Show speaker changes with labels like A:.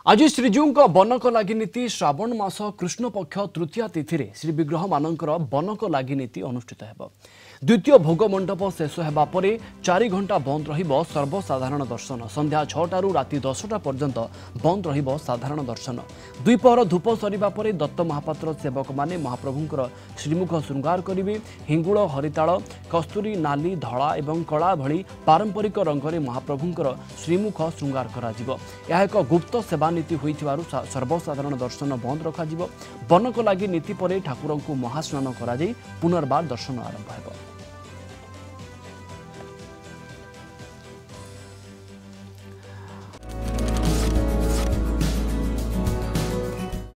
A: आज श्रीजीउଙ୍କ बनक लागि नीति श्रावण मास कृष्ण पक्ष तृतीया तिथि रे श्री विग्रह मानकर बनक लागि नीति अनुष्ठित हेब। द्वितीय भोग मंडप शेष हेबा परे 4 घंटा बंद रहिबो सर्वसाधारण दर्शन। संध्या 6टारू राति 10टा पर्यंत बंद रहिबो साधारण दर्शन। द्विपहर धूप सरिबा परे दत्त महापात्र सेवक माने महाप्रभुंकर श्रीमुख श्रृंगार करिवे। हिंगुळ हरिताल कस्तूरी नाली धला एवं कला भली पारंपरिक रंगरे महाप्रभुंकर श्रीमुख श्रृंगार करा जिवो। यह एक गुप्त सेवा नीति होइथिबारु सर्वसाधारण दर्शन बंद रखा जिवो। बनक लागि नीति परे ठाकुरंकु महास्नान करा जाई पुनर्बार दर्शन आरंभ हेबो।